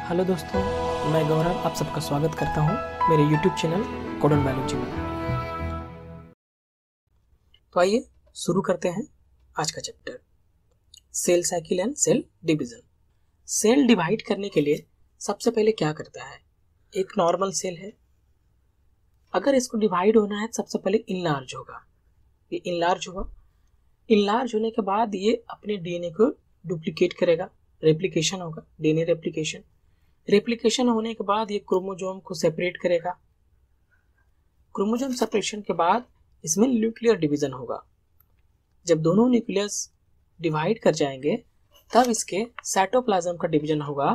Hello दोस्तों, मैं गौरव आप सबका स्वागत करता हूं मेरे YouTube चैनल कोडन बायोलॉजी में। तो आइए शुरू करते हैं आज का chapter, cell cycle and cell division. Cell divide करने के लिए सबसे पहले क्या करता है, एक नॉर्मल सेल है, अगर इसको डिवाइड होना है सबसे पहले इनलार्ज होगा। ये इनलार्ज हुआ, इनलार्ज होने के बाद ये अपने डीएनए को डुप्लीकेट करेगा, रेप्लिकेशन होगा, डीएनए रेप्लिकेशन। रेप्लिकेशन होने के बाद ये क्रोमोसोम को सेपरेट करेगा। क्रोमोसोम सेपरेशन के बाद इसमें न्यूक्लियर डिवीजन होगा। जब दोनों न्यूक्लियस डिवाइड कर जाएंगे तब इसके साइटोप्लाज्म का डिवीजन होगा।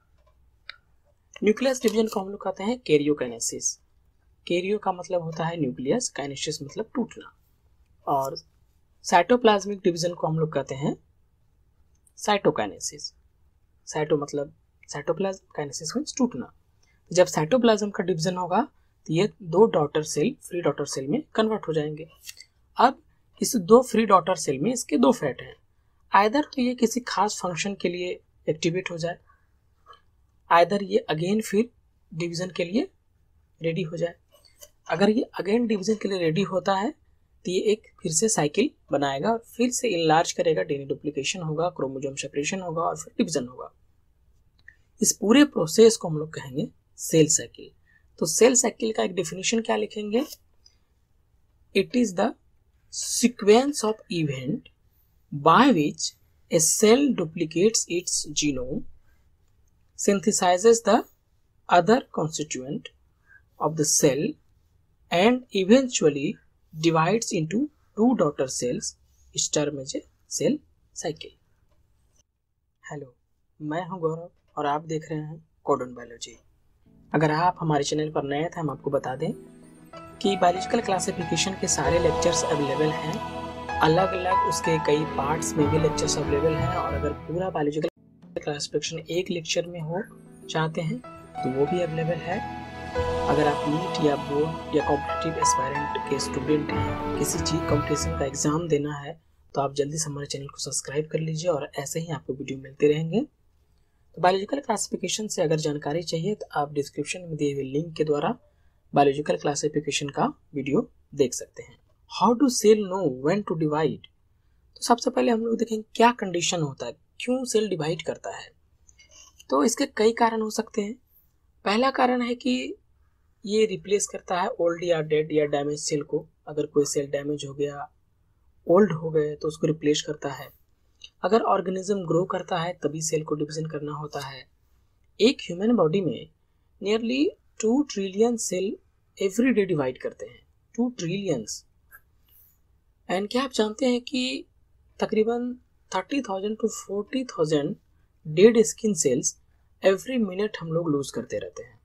न्यूक्लियस डिवीजन को हम लोग कहते हैं कैरियोकाइनेसिस। कैरियो का मतलब होता है न्यूक्लियस, काइनेसिस मतलब टूटना, और साइटोप्लाज्मिक डिवीजन को हम लोग कहते हैं साइटोकाइनेसिस। साइटो मतलब साइटोप्लाज्म, काइनेसिस मींस टूटना। जब साइटोप्लाज्म का डिवीजन होगा तो ये दो daughter cell free daughter cell में कन्वर्ट हो जाएंगे। अब इस दो फ्री डॉटर सेल में इसके दो फेट हैं, आइदर तो ये किसी खास फंक्शन के लिए एक्टिवेट हो जाए, आइदर ये अगेन फिर डिवीजन के लिए रेडी हो जाए। अगर ये अगेन डिवीजन के लिए रेडी होता है तो ये एक फिर से साइकिल बनाएगा और फिर से इनलार्ज करेगा, डीएनए डुप्लीकेशन होगा, क्रोमोसोम सेपरेशन होगा और फिर डिवीजन होगा। इस पूरे प्रोसेस को हम लोग कहेंगे सेल साइकिल। तो सेल साइकिल का एक डेफिनेशन क्या लिखेंगे, it is the sequence of event by which a cell duplicates its genome, synthesizes the other constituent of the cell and eventually divides into two daughter cells, इस term is a cell cycle। Hello, मैं हूं गौरव और आप देख रहे हैं codon biology. अगर आप हमारे चैनल पर नए थे, हम आपको बता दें कि बायोलॉजिकल क्लासिफिकेशन के सारे लेक्चर्स अवेलेबल हैं, अलग अलग उसके कई पार्ट्स में भी लेक्चर्स अवेलेबल हैं। और अगर पूरा बायोलॉजिकल क्लासिफिकेशन एक लेक्चर में हो चाहते हैं तो वो भी अवेलेबल है। अगर आप नीट या बोर्ड या कॉम्पिटिटिव एस्पायरेंट के स्टूडेंट हैं, किसी चीज़ कॉम्पिटिशन का एग्ज़ाम देना है, तो आप जल्दी से हमारे चैनल को सब्सक्राइब कर लीजिए और ऐसे ही आपको वीडियो मिलते रहेंगे। तो बायोलॉजिकल क्लासिफिकेशन से अगर जानकारी चाहिए तो आप डिस्क्रिप्शन में दिए हुए लिंक के द्वारा बायोलॉजिकल क्लासिफिकेशन का वीडियो देख सकते हैं। How to cell know when to divide. तो सबसे पहले हम लोग देखेंगे क्या कंडीशन होता है, क्यों सेल डिवाइड करता है। तो इसके कई कारण हो सकते हैं। पहला कारण है कि ये रिप्लेस करता है ओल्ड या डेड या डैमेज सेल को। अगर कोई सेल डैमेज हो गया, ओल्ड हो गए, तो उसको रिप्लेस करता है। अगर ऑर्गेनिज्म ग्रो करता है तभी सेल को डिवीजन करना होता है। एक ह्यूमन बॉडी में nearly 2 trillion cell every day divide करते हैं, 2 ट्रिलियंस। एंड क्या आप जानते हैं कि तकरीबन 30,000 to 40,000 dead skin cells every minute हम लोग लूज करते रहते हैं।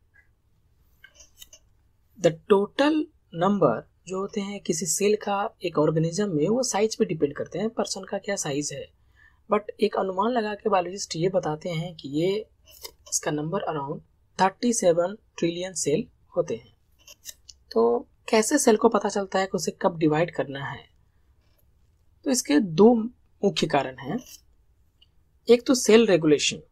द टोटल नंबर जो होते हैं किसी सेल का एक ऑर्गेनिज्म में, वो साइज पे डिपेंड करते हैं, पर्सन का क्या साइज है। बट एक अनुमान लगा के बायोलॉजिस्ट ये बताते हैं कि ये इसका नंबर अराउंड 37 ट्रिलियन सेल होते हैं। तो कैसे सेल को पता चलता है कि उसे कब डिवाइड करना है, तो इसके दो मुख्य कारण हैं। एक तो सेल रेगुलेशन,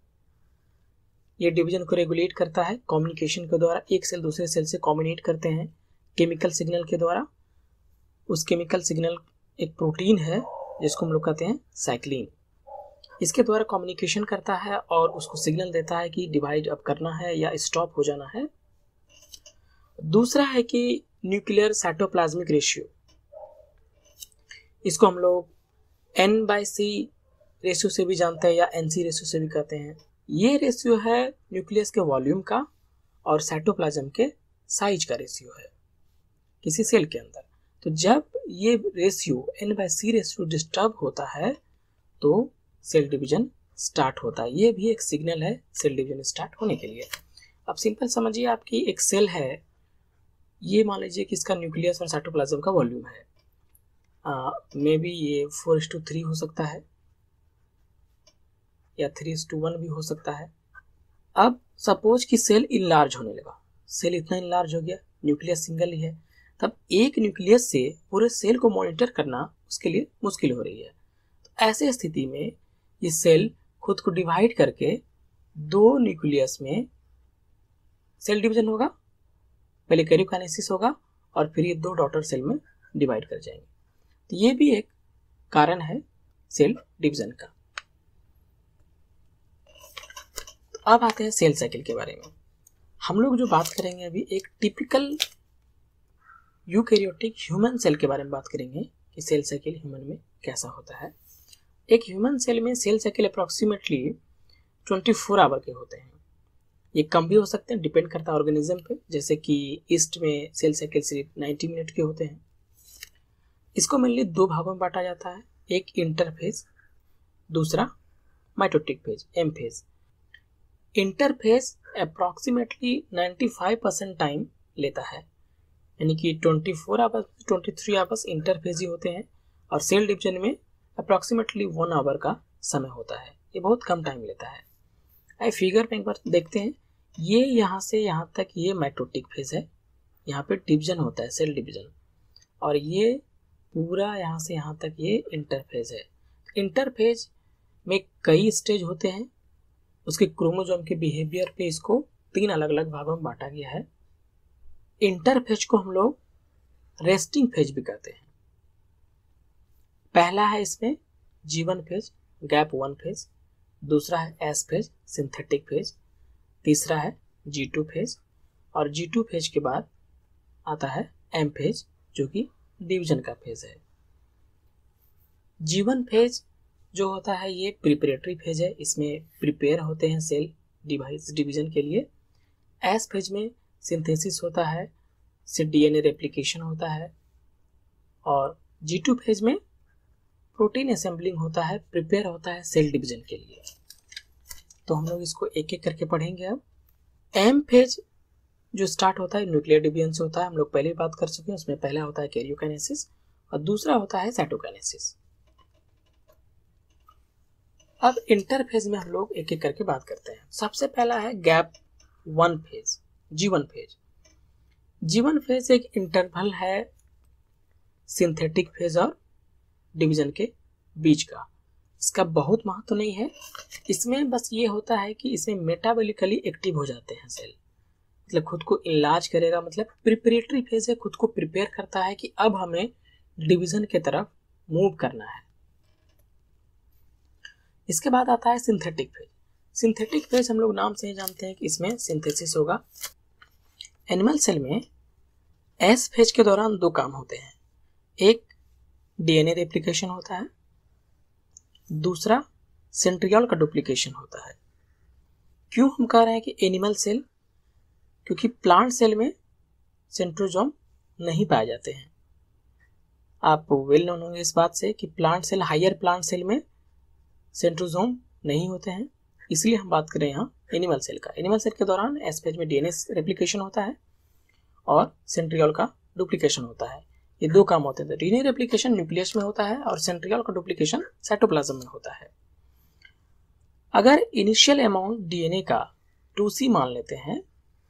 ये डिवीजन को रेगुलेट करता है कम्युनिकेशन के द्वारा। एक सेल दूसरे सेल से कम्युनिकेट करते हैं केमिकल सिग्नल के द्वारा। उस केमिकल सिग्नल एक प्रोटीन है जिसको हम लोग कहते हैं साइक्लिन, इसके द्वारा कम्युनिकेशन करता है और उसको सिग्नल देता है कि डिवाइड अब करना है या स्टॉप हो जाना है। दूसरा है कि न्यूक्लियर साइटोप्लाज्मिक रेशियो, इसको हम लोग N/C रेशियो से भी जानते हैं या NC रेशियो से भी कहते हैं। ये रेशियो है न्यूक्लियस के वॉल्यूम का और साइटोप्लाज्म के साइज का रेशियो है किसी सेल के अंदर। तो जब ये रेशियो N/C रेशियो डिस्टर्ब होता है तो सेल डिवीजन स्टार्ट होता है। ये भी एक सिग्नल है सेल डिवीजन स्टार्ट होने के लिए। अब सिंपल समझिए, आपकी एक सेल है, ये मान लीजिए कि इसका न्यूक्लियस और साइटोप्लाज्म का वॉल्यूम है मे बी ये 4:3 हो सकता है या 3:1 भी हो सकता है। अब सपोज कि सेल इनलार्ज होने लगा, सेल इतना इनलार्ज हो गया, न्यूक्लियस सिंगल ही है, तब एक न्यूक्लियस से पूरे सेल को मॉनिटर करना उसके लिए मुश्किल हो रही है। तो ऐसे स्थिति में ये सेल खुद को डिवाइड करके दो न्यूक्लियस में सेल डिवीजन होगा, पहले कैरियोकाइनेसिस होगा और फिर ये दो डॉटर सेल में डिवाइड कर जाएंगे। तो ये भी एक कारण है सेल डिवीजन का। तो अब आते हैं सेल साइकिल के बारे में। हम लोग जो बात करेंगे अभी एक टिपिकल यूकैरियोटिक ह्यूमन सेल के बारे में बात करेंगे कि सेल साइकिल ह्यूमन में कैसा होता है। एक ह्यूमन सेल में सेल साइकिल अप्रॉक्सीमेटली 24 आवर के होते हैं। ये कम भी हो सकते हैं, डिपेंड करता है ऑर्गेनिज्म पे। जैसे कि ईस्ट में सेल साइकिल सिर्फ 90 मिनट के होते हैं। इसको मेनली दो भागों में बांटा जाता है, एक इंटरफेज, दूसरा mitotic phase, M phase. Interphase approximately 95% time लेता है, यानी कि 24 आवर्स 23 आवर्स इंटरफेज ही होते हैं और सेल डिवीजन में अप्रॉक्सीमेटली 1 आवर का समय होता है। ये बहुत कम टाइम लेता है। आइए फिगर में एक बार देखते हैं। ये यहाँ से यहाँ तक ये माइटोटिक फेज है, यहाँ पे डिवीजन होता है, सेल डिवीजन। और ये पूरा यहाँ से यहाँ तक ये इंटरफेज है। इंटरफेज में कई स्टेज होते हैं, उसके क्रोमोसोम के बिहेवियर पे इसको 3 अलग अलग भागों में बांटा गया है। इंटरफेज को हम लोग रेस्टिंग फेज भी कहते हैं। पहला है इसमें G1 फेज, गैप 1 फेज, दूसरा है S फेज, सिंथेटिक फेज, तीसरा है G2 फेज और G2 फेज के बाद आता है M फेज जो कि डिवीजन का फेज है। G1 फेज जो होता है ये प्रिपरेटरी फेज है, इसमें प्रिपेयर होते हैं सेल डिवाइस डिवीजन के लिए। S फेज में सिंथेसिस होता है, से DNA रेप्लिकेशन होता है और G2 फेज में प्रोटीन असेंबलिंग होता है, प्रिपेयर होता है सेल डिवीजन के लिए। तो हम लोग इसको एक एक करके पढ़ेंगे। अब M फेज जो स्टार्ट होता है न्यूक्लियर डिवीजन से होता है, हम लोग पहले बात कर चुके हैं। उसमें पहला होता है कैरियोकाइनेसिस और दूसरा होता है साइटोकाइनेसिस। अब इंटरफेज में हम लोग एक एक करके बात करते हैं। सबसे पहला है gap 1 phase, G1 phase. G1 phase एक इंटरवल है सिंथेटिक फेज और डिवीजन के बीच का। इसका बहुत महत्व नहीं है, इसमें बस ये होता है कि इसमें मेटाबॉलिकली एक्टिव हो जाते हैं सेल, मतलब खुद को इलाज करेगा। मतलब प्रिपरेटरी फेज है, खुद को प्रिपेयर करता है कि अब हमें डिवीजन की तरफ मूव करना है। इसके बाद आता है सिंथेटिक फेज। सिंथेटिक फेज हम लोग नाम से ही जानते हैं कि इसमें सिंथेसिस होगा। एनिमल सेल में एस फेज के दौरान दो काम होते हैं, एक DNA रेप्लिकेशन होता है, दूसरा सेंट्रियोल का डुप्लीकेशन होता है। क्यों हम कह रहे हैं कि एनिमल सेल? क्योंकि प्लांट सेल में सेंट्रोजोम नहीं पाए जाते हैं। आप वेल नोन होंगे इस बात से कि plant cell, higher plant cell में सेंट्रोजोम नहीं होते हैं, इसलिए हम बात करें यहाँ एनिमल सेल का। एनिमल सेल के दौरान एस फेज में DNA रेप्लिकेशन होता है और सेंट्रियोल का डुप्लीकेशन होता है। ये दो काम होते हैं। DNA रेप्लिकेशन न्यूक्लियस में होता है और सेंट्रियोल का डुप्लीकेशन साइटोप्लाज्म में होता है। अगर इनिशियल अमाउंट DNA का 2C मान लेते हैं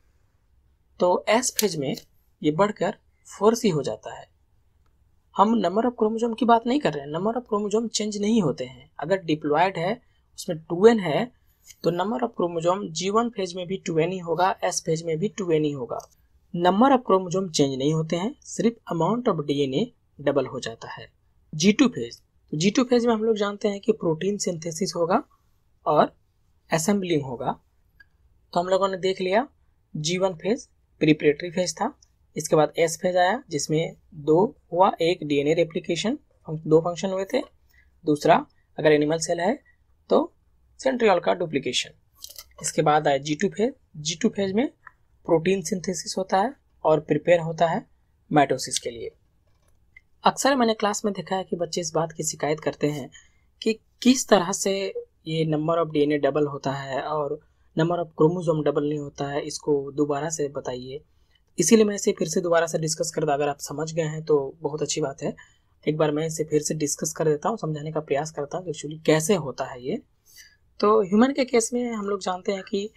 तो एस फेज में ये बढ़कर 4C हो जाता है। हम नंबर ऑफ क्रोमोसोम की बात नहीं कर रहे हैं, नंबर ऑफ क्रोमोसोम चेंज नहीं होते हैं। अगर डिप्लॉयड है उसमें 2N है तो number of chromosome G1 phase में भी 2N ही होगा, S फेज में भी 2N ही होगा। नंबर ऑफ क्रोमोसोम चेंज नहीं होते हैं, सिर्फ अमाउंट ऑफ DNA डबल हो जाता है। G2 फेज, G2 फेज में हम लोग जानते हैं कि प्रोटीन सिंथेसिस होगा और असेंबलिंग होगा। तो हम लोगों ने देख लिया G1 फेज प्रिपरेटरी फेज था, इसके बाद S फेज आया जिसमें दो हुआ, एक DNA रेप्लिकेशन, दो फंक्शन हुए थे, दूसरा अगर एनिमल सेल है तो सेंट्रियोल का डुप्लीकेशन। इसके बाद आया G2 फेज। G2 फेज में प्रोटीन सिंथेसिस होता है और प्रिपेयर होता है माइटोसिस के लिए। अक्सर मैंने क्लास में देखा है कि बच्चे इस बात की शिकायत करते हैं कि किस तरह से ये नंबर ऑफ DNA डबल होता है और नंबर ऑफ क्रोमोसोम डबल नहीं होता है, इसको दोबारा से बताइए। इसीलिए मैं इसे फिर से दोबारा से डिस्कस कर दूँ। अगर आप समझ गए हैं तो बहुत अच्छी बात है, एक बार मैं इसे फिर से डिस्कस कर देता हूँ, समझाने का प्रयास करता हूँ कि एक्चुअली कैसे होता है ये। तो ह्यूमन के केस में हम लोग जानते हैं कि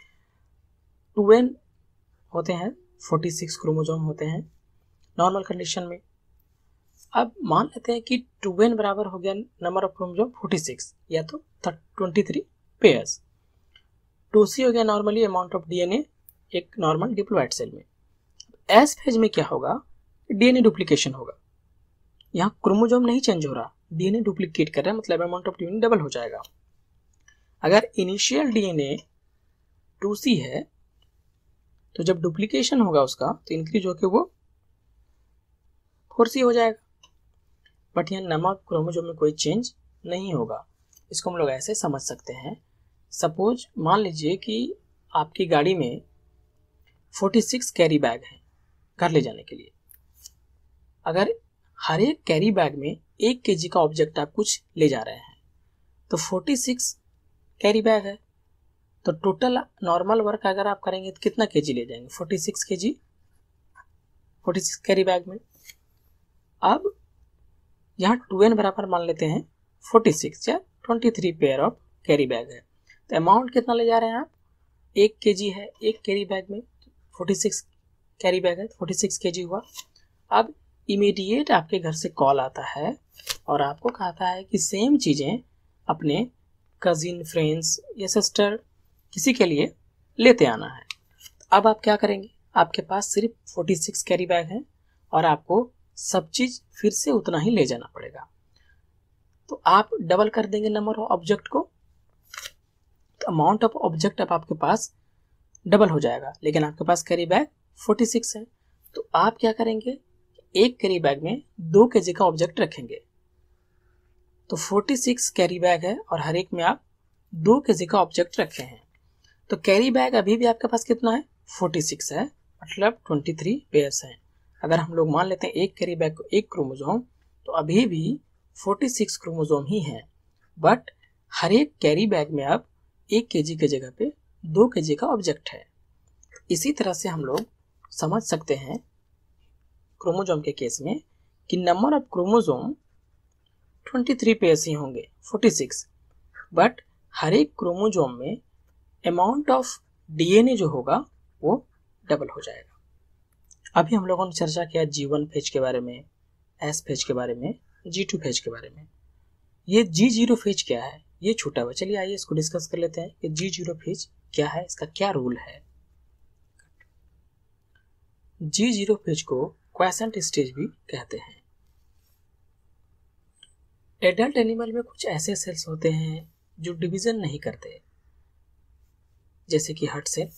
2N होते हैं, 46 क्रोमोसोम होते हैं नॉर्मल कंडीशन में। अब मान लेते हैं कि 2N बराबर हो गया नंबर ऑफ क्रोमोसोम 46 या तो 23 पेयर्स। 2C हो गया नॉर्मली अमाउंट ऑफ डीएनए एक नॉर्मल डिप्लॉयड सेल में। एस फेज में क्या होगा, डीएनए डुप्लीकेशन होगा। यहाँ क्रोमोसोम नहीं चेंज हो रहा, डीएनए डुप्लीकेट कर रहा है, मतलब अमाउंट ऑफ डीएनए डबल हो जाएगा। अगर इनिशियल डीएनए 2C है तो जब डुप्लीकेशन होगा उसका तो इंक्रीज होकर वो 4C हो जाएगा। बट यहाँ नमक क्रोमोसोम में कोई चेंज नहीं होगा। इसको हम लोग ऐसे समझ सकते हैं, सपोज मान लीजिए कि आपकी गाड़ी में 46 कैरी बैग है घर ले जाने के लिए। अगर हर एक कैरी बैग में 1 kg का ऑब्जेक्ट आप कुछ ले जा रहे हैं तो 46 कैरी बैग है, तो टोटल नॉर्मल वर्क अगर आप करेंगे तो कितना केजी ले जाएंगे, 46 kg 46 कैरी बैग में। अब यहाँ 2n बराबर मान लेते हैं 46 या 23 पेयर ऑफ कैरी बैग है, तो अमाउंट कितना ले जा रहे हैं आप, 1 kg है एक कैरी बैग में, 46 कैरी बैग है 46 kg हुआ। अब इमीडिएट आपके घर से कॉल आता है और आपको कहता है कि सेम चीज़ें अपने कजिन, फ्रेंड्स या सिस्टर किसी के लिए लेते आना है। अब आप क्या करेंगे, आपके पास सिर्फ 46 कैरी बैग है और आपको सब चीज़ फिर से उतना ही ले जाना पड़ेगा, तो आप डबल कर देंगे नंबर ऑफ ऑब्जेक्ट को, तो अमाउंट ऑफ ऑब्जेक्ट अब आपके पास डबल हो जाएगा। लेकिन आपके पास कैरी बैग 46 है, तो आप क्या करेंगे, एक कैरी बैग में 2 kg का ऑब्जेक्ट रखेंगे। तो 46 कैरी बैग है और हर एक में आप 2 kg का ऑब्जेक्ट रखे हैं, तो कैरी बैग अभी भी आपके पास कितना है, 46 है, मतलब 23 पेयर्स हैं। अगर हम लोग मान लेते हैं एक कैरी बैग को एक क्रोमोसोम, तो अभी भी 46 क्रोमोसोम ही हैं, बट हर एक कैरी बैग में अब 1 kg की जगह पे 2 kg का ऑब्जेक्ट है। इसी तरह से हम लोग समझ सकते हैं क्रोमोसोम के केस में कि नंबर ऑफ क्रोमोसोम 23 पेयर्स ही होंगे, 46, बट हर एक क्रोमोसोम में अमाउंट ऑफ डीएनए जो होगा वो डबल हो जाएगा। अभी हम लोगों ने चर्चा किया G1 फेज के बारे में, S फेज के बारे में, G2 फेज के बारे में। ये G0 फेज क्या है, ये छूटा हुआ, चलिए आइए इसको डिस्कस कर लेते हैं कि G0 फेज क्या है, इसका क्या रूल है। G0 फेज को क्वासेंट स्टेज भी कहते हैं। एडल्ट एनिमल में कुछ ऐसे सेल्स होते हैं जो डिवीजन नहीं करते, जैसे कि हार्ट सेल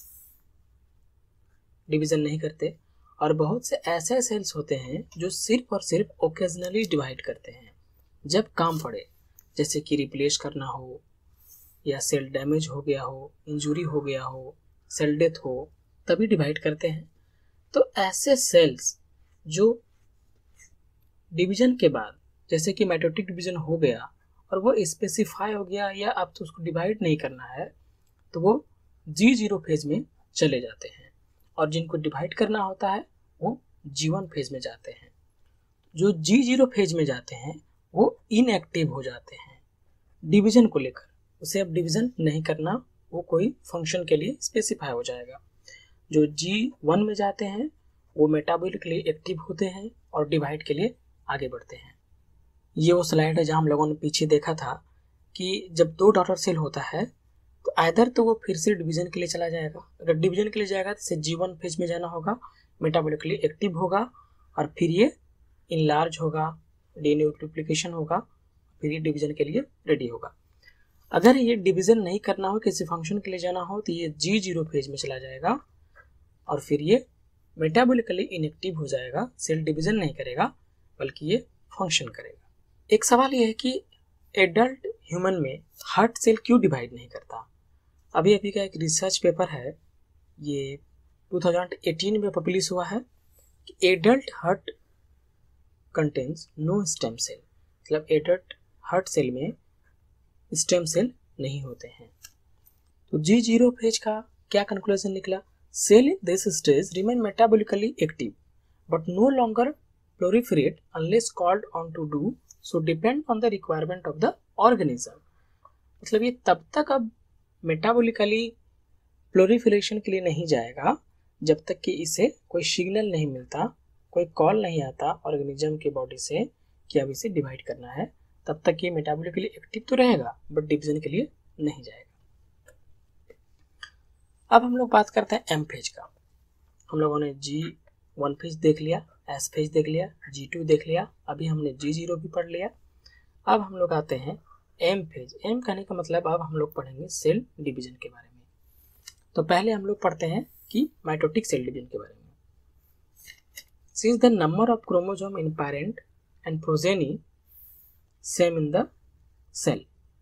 डिवीजन नहीं करते, और बहुत से ऐसे सेल्स होते हैं जो सिर्फ और सिर्फ ओकेजनली डिवाइड करते हैं जब काम पड़े, जैसे कि रिप्लेस करना हो या सेल डैमेज हो गया हो, इंजुरी हो गया हो, सेल डेथ हो, तभी डिवाइड करते हैं। तो ऐसे सेल्स जो डिवीजन के बाद, जैसे कि माइटोटिक डिवीजन हो गया और वो स्पेसिफाई हो गया या अब तो उसको डिवाइड नहीं करना है, तो वो G0 फेज में चले जाते हैं, और जिनको डिवाइड करना होता है वो G1 फेज में जाते हैं। जो G0 फेज में जाते हैं वो इनएक्टिव हो जाते हैं डिवीजन को लेकर, उसे अब डिवीजन नहीं करना, वो कोई फंक्शन के लिए स्पेसिफाई हो जाएगा। जो G1 में जाते हैं वो मेटाबॉलिकली एक्टिव होते हैं और डिवाइड के लिए आगे बढ़ते हैं। ये वो स्लाइड है जहाँ हम लोगों ने पीछे देखा था कि जब 2 डॉटर सेल होता है तो आइदर तो वो फिर से डिवीजन के लिए चला जाएगा, अगर डिवीजन के लिए जाएगा तो इसे G1 फेज में जाना होगा, मेटाबॉलिकली एक्टिव होगा और फिर ये इनलार्ज होगा, डीएनए डुप्लीकेशन होगा, फिर ये डिवीजन के लिए रेडी होगा। अगर ये डिवीजन नहीं करना हो, किसी फंक्शन के लिए जाना हो, तो ये G0 फेज में चला जाएगा और फिर ये मेटाबॉलिकली इनएक्टिव हो जाएगा, सेल डिवीजन नहीं करेगा बल्कि ये फंक्शन करेगा। एक सवाल ये है कि एडल्ट ह्यूमन में हार्ट सेल क्यों डिवाइड नहीं करता। अभी का एक रिसर्च पेपर है, ये 2018 में पब्लिश हुआ है कि adult heart contains no stem cell, मतलब एडल्ट हार्ट सेल में स्टेम सेल नहीं होते हैं। तो G0 फेज का क्या कंक्लूजन निकला, cell in this stage remain metabolically active but no longer proliferate unless called on to do so depend on the requirement of the organism. मतलब ये तब तक अब मेटाबॉलिकली प्लोरिफरेशन के लिए नहीं जाएगा जब तक कि इसे कोई सिग्नल नहीं मिलता, कोई कॉल नहीं आता ऑर्गेनिज्म के बॉडी से कि अब इसे डिवाइड करना है, तब तक ये मेटाबॉलिकली एक्टिव तो रहेगा बट डिवीजन के लिए नहीं जाएगा। अब हम लोग बात करते हैं एम फेज का। हम लोगों ने G1 फेज देख लिया, S फेज देख लिया, G2 देख लिया, अभी हमने G0 भी पढ़ लिया। अब हम लोग आते हैं एम फेज। एम कहने का मतलब अब हम लोग पढ़ेंगे सेल डिवीजन के बारे में। तो पहले हम लोग पढ़ते हैं कि माइटोटिक सेल डिवीजन के बारे में। Since the number of chromosome in parent and progeny same in the cell,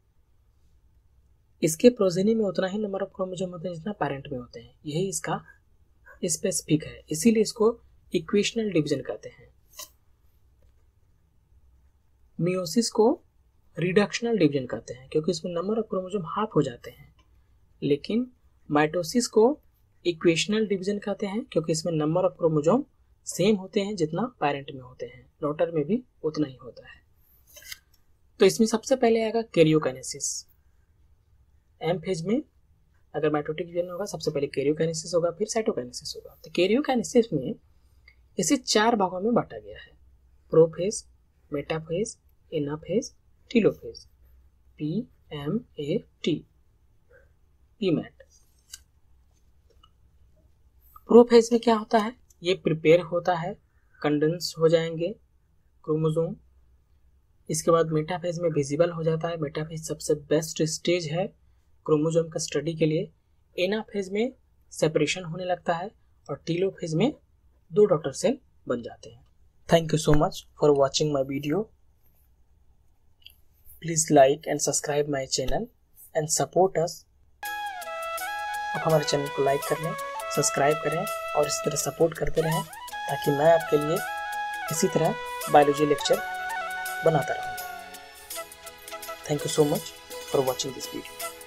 इसके प्रोजेनी में उतना ही नंबर ऑफ क्रोमोसोम होते हैं जितना पेरेंट में होते हैं, यही इसका स्पेसिफिक है, इसीलिए इसको इक्वेशनल डिवीजन कहते हैं। मियोसिस को रिडक्शनल डिवीजन कहते हैं क्योंकि इसमें नंबर ऑफ क्रोमोसोम हाफ हो जाते हैं, लेकिन माइटोसिस को इक्वेशनल डिवीजन कहते हैं क्योंकि इसमें नंबर ऑफ क्रोमोसोम सेम होते हैं जितना पेरेंट में होते हैं, डॉटर में भी उतना ही होता है। तो इसमें सबसे पहले आएगा कैरियोकाइनेसिस। एम फेज में अगर माइटोटिक डिवीजन होगा सबसे पहले कैरियोकाइनेसिस होगा, फिर साइटोकाइनेसिस होगा। तो कैरियोकाइनेसिस में इसे 4 भागों में बांटा गया है, prophase, metaphase, anaphase, telophase, PMAT, PMAT। Prophase में क्या होता है, ये प्रिपेयर होता है, कंडेंस हो जाएंगे क्रोमोसोम। इसके बाद मेटाफेज में विजिबल हो जाता है, मेटाफेज सबसे बेस्ट स्टेज है क्रोमोसोम का स्टडी के लिए। एनाफेज में सेपरेशन होने लगता है और टीलोफेज में 2 डॉटर सेल बन जाते हैं। Thank you so much for watching my video. Please like and subscribe my channel and support us. आप हमारे चैनल को लाइक कर लें, सब्सक्राइब करें और इस तरह सपोर्ट करते रहें ताकि मैं आपके लिए इसी तरह बायोलॉजी लेक्चर बनाता रहूँ। Thank you so much for watching this video.